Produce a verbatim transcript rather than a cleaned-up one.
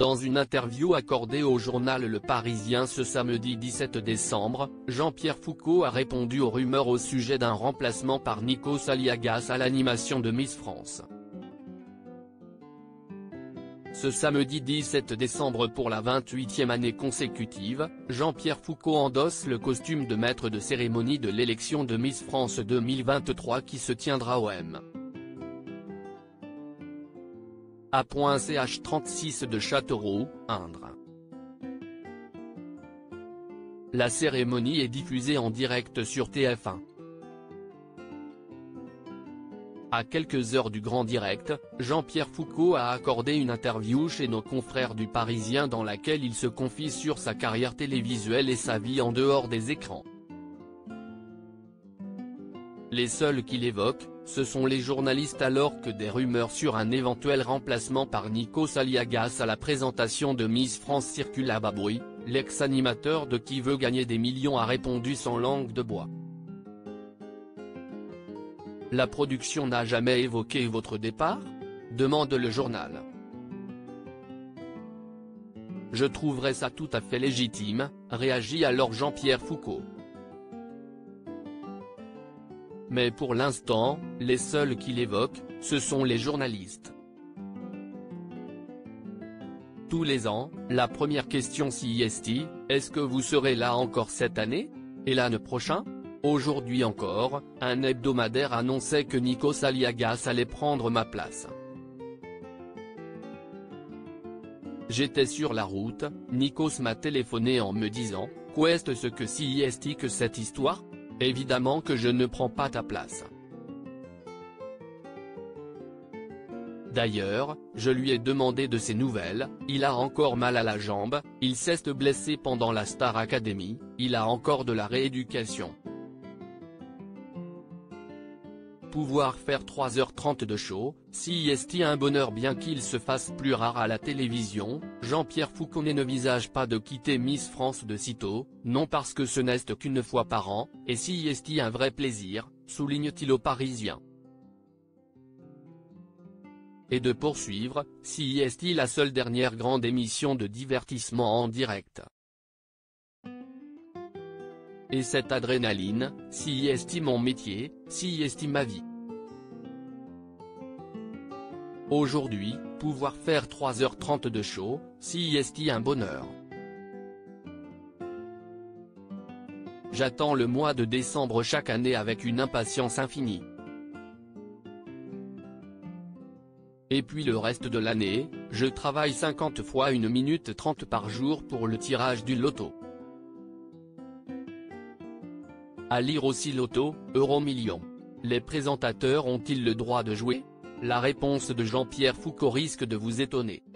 Dans une interview accordée au journal Le Parisien ce samedi dix-sept décembre, Jean-Pierre Foucault a répondu aux rumeurs au sujet d'un remplacement par Nikos Aliagas à l'animation de Miss France. Ce samedi dix-sept décembre, pour la vingt-huitième année consécutive, Jean-Pierre Foucault endosse le costume de maître de cérémonie de l'élection de Miss France deux mille vingt-trois qui se tiendra au M. A C H trente-six de Châteauroux, Indre. La cérémonie est diffusée en direct sur T F un. À quelques heures du grand direct, Jean-Pierre Foucault a accordé une interview chez nos confrères du Parisien dans laquelle il se confie sur sa carrière télévisuelle et sa vie en dehors des écrans. Les seuls qu'il évoque, ce sont les journalistes, alors que des rumeurs sur un éventuel remplacement par Nikos Aliagas à la présentation de Miss France circulent à bas bruit. L'ex-animateur de Qui veut gagner des millions a répondu sans langue de bois. La production n'a jamais évoqué votre départ ? Demande le journal. Je trouverais ça tout à fait légitime, réagit alors Jean-Pierre Foucault. Mais pour l'instant, les seuls qu'il évoque, ce sont les journalistes. Tous les ans, la première question C I S T, est-ce que vous serez là encore cette année ? Et l'année prochaine ? Aujourd'hui encore, un hebdomadaire annonçait que Nikos Aliagas allait prendre ma place. J'étais sur la route, Nikos m'a téléphoné en me disant « Qu'est-ce ce que C I S T que cette histoire ? Évidemment que je ne prends pas ta place. » D'ailleurs, je lui ai demandé de ses nouvelles, il a encore mal à la jambe, il s'est blessé pendant la Star Academy, il a encore de la rééducation. Pouvoir faire trois heures trente de show, C I S T un bonheur bien qu'il se fasse plus rare à la télévision. Jean-Pierre Foucault ne visage pas de quitter Miss France de sitôt, non parce que ce n'est qu'une fois par an, et C I S T un vrai plaisir, souligne-t-il au Parisien. Et de poursuivre, C I S T la seule dernière grande émission de divertissement en direct. Et cette adrénaline, C I S T mon métier, C I S T ma vie. Aujourd'hui, pouvoir faire trois heures trente de show, C I S T un bonheur. J'attends le mois de décembre chaque année avec une impatience infinie. Et puis le reste de l'année, je travaille cinquante fois une minute trente par jour pour le tirage du loto. À lire aussi Loto, Euromillions. Les présentateurs ont-ils le droit de jouer ? La réponse de Jean-Pierre Foucault risque de vous étonner.